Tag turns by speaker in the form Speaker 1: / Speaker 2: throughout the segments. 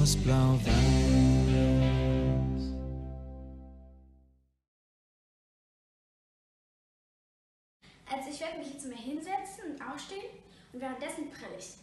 Speaker 1: TuS Blau-Weiß.
Speaker 2: Also ich werde mich jetzt mal hinsetzen und aufstehen und währenddessen prelle ich.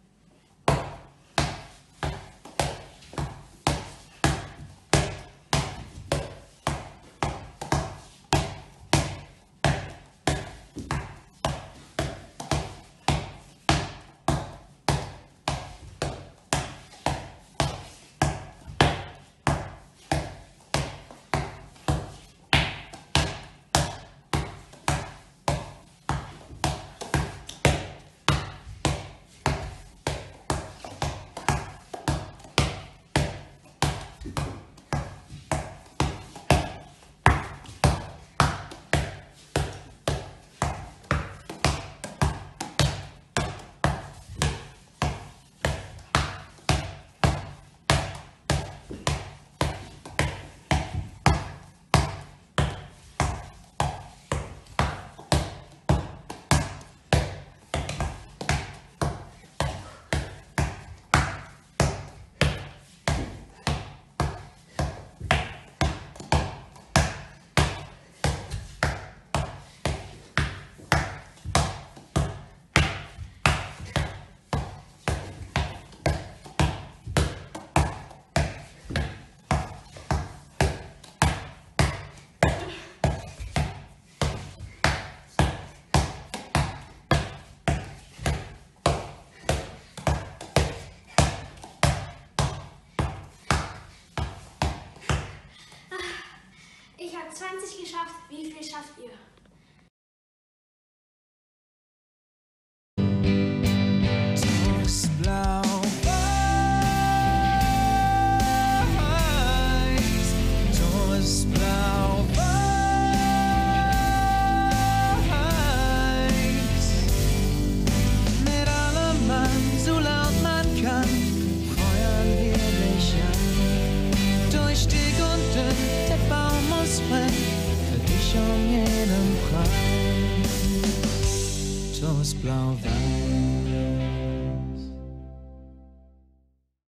Speaker 2: Ich habe 20 geschafft. Wie viel schafft ihr?
Speaker 1: TuS Blau-Weiß, TuS Blau-Weiß. Mit allem Mann, so laut man kann, feuern wir dich an. Durch dick und dünn, der Baum muss brennen, für dich um jeden Preis. TuS Blau-Weiß.